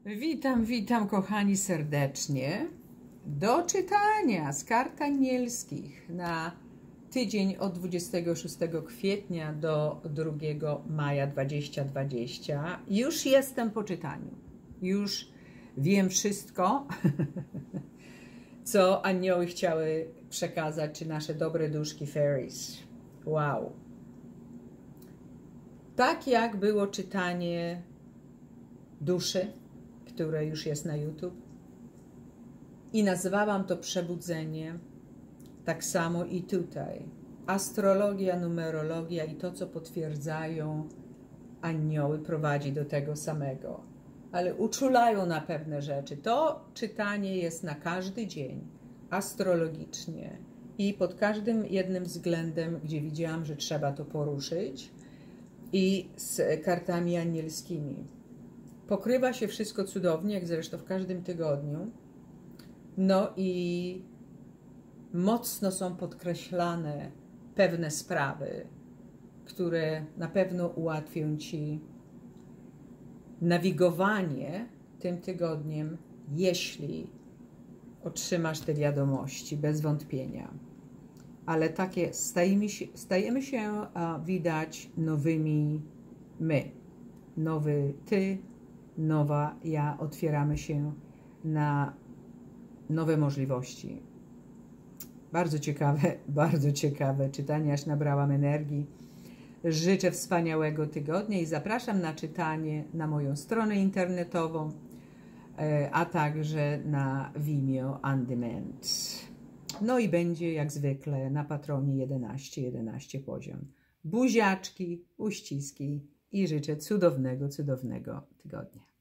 Witam kochani serdecznie. Do czytania z kart anielskich na tydzień od 26 kwietnia do 2 maja 2020. Już jestem po czytaniu. Już wiem wszystko, co anioły chciały przekazać, czy nasze dobre duszki fairies. Wow. Tak jak było czytanie duszy, które już jest na YouTube, i nazwałam to przebudzenie, tak samo i tutaj. Astrologia, numerologia i to, co potwierdzają anioły, prowadzi do tego samego. Ale uczulają na pewne rzeczy. To czytanie jest na każdy dzień, astrologicznie i pod każdym jednym względem, gdzie widziałam, że trzeba to poruszyć, i z kartami anielskimi. Pokrywa się wszystko cudownie, jak zresztą w każdym tygodniu. No i mocno są podkreślane pewne sprawy, które na pewno ułatwią Ci nawigowanie tym tygodniem, jeśli otrzymasz te wiadomości, bez wątpienia. Ale takie stajemy się widać nowymi my. Nowy Ty, nowa ja, otwieramy się na nowe możliwości. Bardzo ciekawe czytanie, aż nabrałam energii. Życzę wspaniałego tygodnia i zapraszam na czytanie na moją stronę internetową, a także na Vimeo On Demand. No i będzie jak zwykle na Patronie 11 poziom. Buziaczki, uściski i życzę cudownego tygodnia.